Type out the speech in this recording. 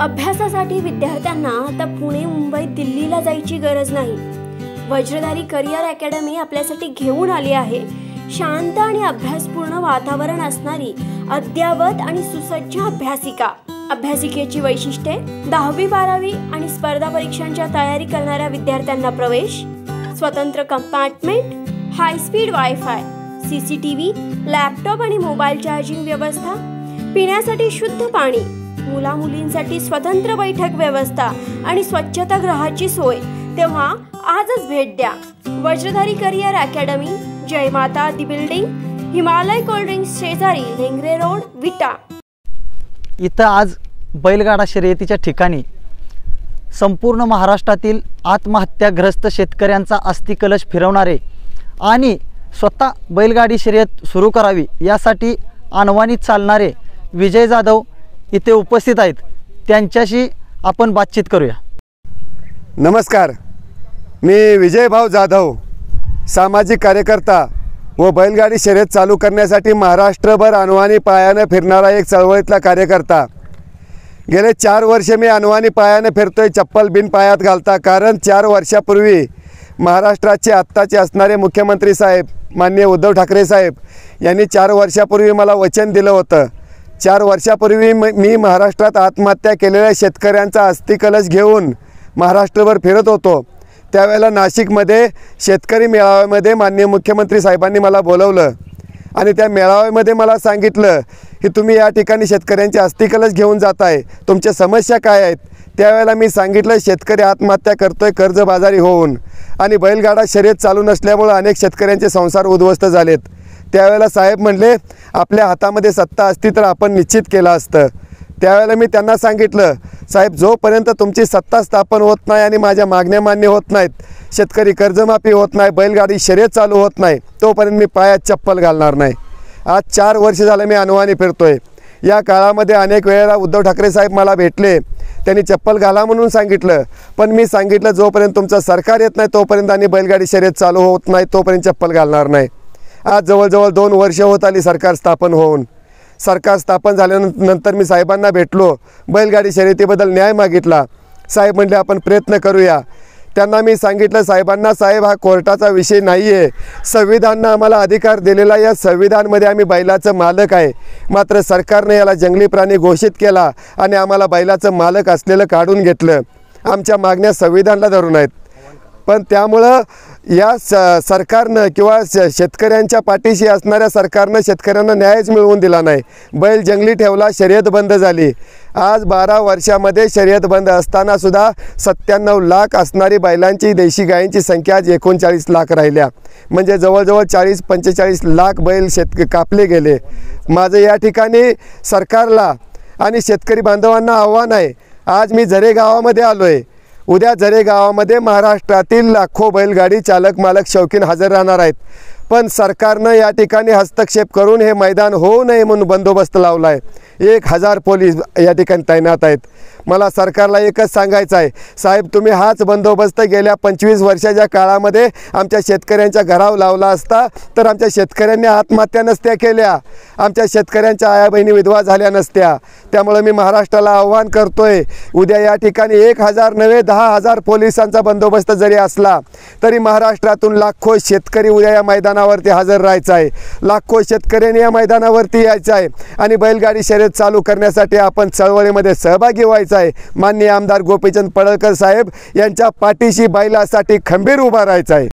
अभ्यासासाठी विद्यार्थ्यांना आता पुणे, मुंबई, दिल्लीला जायची गरज नाही। वज्रधारी करियर अकॅडमी आपल्यासाठी घेऊन आली आहे शांत आणि अभ्यासपूर्ण वातावरण असणारी अद्यावत आणि सुसज्ज अभ्यासिका। अभ्यासिकेची वैशिष्ट्ये 10वी 12वी आणि स्पर्धा परीक्षांच्या तयारी करणाऱ्या विद्यार्थ्यांना प्रवेश, स्वतंत्र compartment, high speed wifi, CCTV, laptop आणि मोबाईल चार्जिंग व्यवस्था, पिण्यासाठी शुद्ध पाणी, मुला मुलींसाठी स्वतंत्र बैठक व्यवस्था आणि स्वच्छतागृहाची सोय। तेव्हा आजच भेट द्या वज्रधारी career academy, Jai Mata Di building, Himalaya cold drinks शेजारी, लेंगरे रोड, विटा। इथं आज बैलगाडा शर्यतीच्या ठिकाणी संपूर्ण महाराष्ट्रातील आत्महत्याग्रस्त शेतकऱ्यांचा अस्थिकलश फिरवणारे आणि स्वतः बैलगाडी शर्यत सुरू करावी यासाठी अनवाणी चालणारे विजय जाधव इथे उपस्थित आहेत। त्यांच्याशी आपण बातचीत करूया। नमस्कार, मी विजयभाऊ जाधव, सामाजिक कार्यकर्ता व बैलगाडी शर्यत चालू करण्यासाठी महाराष्ट्रभर अनवाणी पायाने फिरणारा एक चळवळीतला कार्यकर्ता। गेले 4 वर्ष मी अनवाणी पायाने फिरतोय, चप्पल बिन पायात घालता। कारण 4 वर्षापूर्वी महाराष्ट्राचे आत्ताचे असणारे मुख्यमंत्री साहेब माननीय उद्धव ठाकरे साहेब यांनी 4 वर्षापूर्वी मला वचन दिलं होतं। 4 वर्षापूर्वी मी महाराष्ट्रात आत्महत्या केलेल्या शेतकऱ्यांचा अस्थिकलश घेऊन महाराष्ट्रभर फिरत होतो। त्यावेळेला नाशिकमध्ये शेतकरी मेळाव्यामध्ये माननीय मुख्यमंत्री साहेबांनी मला बोलवलं आणि त्या मेळाव्यामध्ये मला सांगितलं की तुम्ही या ठिकाणी शेतकऱ्यांचे अस्थिकलश घेऊन जाताय, तुमच्या समस्या काय आहेत। त्यावेळेला मी सांगितलं शेतकरी आत्महत्या करतोय कर्जबाजारी होऊन, आणि बैलगाडा शर्यत चालू नसल्यामुळे अनेक शेतकऱ्यांचे संसार उद्ध्वस्त झालेत। त्यावेळेला साहेब म्हणले आपल्या हातामध्ये सत्ता असती तर आपण निश्चित केलं असतं। त्यावेळेला मी त्यांना सांगितलं साहेब, जोपर्यंत तुमची सत्ता स्थापन होत नाही आणि माझ्या मागण्या मान्य होत नाहीत, शेतकरी कर्जमाफी होत नाही, बैलगाडी शर्यत चालू होत नाही, तोपर्यंत मी पायात चप्पल घालणार नाही। आज 4 वर्ष झाले मी अनवाणी फिरतोय। या काळामध्ये अनेक वेळेला उद्धव ठाकरे साहेब मला भेटले, त्यांनी चप्पल घाला म्हणून सांगितलं, पण मी सांगितलं जोपर्यंत तुमचं सरकार येत नाही तोपर्यंत आणि बैलगाडी शर्यत चालू होत नाही तोपर्यंत चप्पल घालणार नाही। आज जवळजवळ 2 वर्ष होत आली सरकार स्थापन होऊन। सरकार स्थापन झाल्यानंतर मी साहेबांना भेटलो, बैलगाडी शर्यतीबद्दल न्याय मागितला। साहेब म्हणले आपण प्रयत्न करूया। त्यांना मी सांगितलं साहेबांना, साहेब हा कोर्टाचा विषय नाही आहे, संविधानानं आम्हाला अधिकार दिलेला, या संविधानामध्ये आम्ही बैलाचं मालक आहे। मात्र सरकारने याला जंगली प्राणी घोषित केला आणि आम्हाला बैलाचं मालक असलेलं काढून घेतलं। आमच्या मागण्या संविधानाला धरून आहेत, पण त्यामुळं या सरकारनं किंवा शेतकऱ्यांच्या पाठीशी असणाऱ्या सरकारनं शेतकऱ्यांना न्यायच मिळवून दिला नाही। बैल जंगली ठेवला, शर्यत बंद झाली। आज 12 वर्षामध्ये शर्यत बंद असताना सुद्धा 97 लाख असणारी बैलांची, देशी गायींची संख्या आज 39 लाख राहिल्या, म्हणजे जवळजवळ 40-45 लाख बैल कापले गेले। माझं या ठिकाणी सरकारला आणि शेतकरी बांधवांना आव्हान आहे। आज मी झरे गावामध्ये आलो आहे, उद्या झरे गावामध्ये महाराष्ट्रातील लाखो बैलगाडी चालक मालक शौकीन हजर राहणार आहेत, पण सरकारनं या ठिकाणी हस्तक्षेप करून हे मैदान होऊ नये म्हणून बंदोबस्त लावला आहे। 1000 पोलीस या ठिकाणी तैनात आहेत। मला सरकारला एकच सांगायचं आहे, साहेब तुम्ही हाच बंदोबस्त गेल्या 25 वर्षाच्या काळामध्ये आमच्या शेतकऱ्यांच्या घरावर लावला असता तर आमच्या शेतकऱ्यांनी आत्महत्या नसत्या केल्या, आमच्या शेतकऱ्यांच्या आया बहिणी विधवा झाल्या नसत्या। त्यामुळे मी महाराष्ट्राला आव्हान करतोय, उद्या या ठिकाणी 1000 नव्हे 10,000 पोलिसांचा बंदोबस्त जरी असला तरी महाराष्ट्रातून लाखो शेतकरी उद्या या मैदानावरती हजर राहायचं आहे, लाखो शेतकऱ्यांनी या मैदानावरती यायचं आहे आणि बैलगाडी शर्यत चालू करण्यासाठी आपण चळवळीमध्ये सहभागी व्हायचं आहे। माननीय आमदार गोपीचंद पडळकर साहेब यांच्या पाठीशी बैलासाठी खंबीर उभा राहायचं आहे।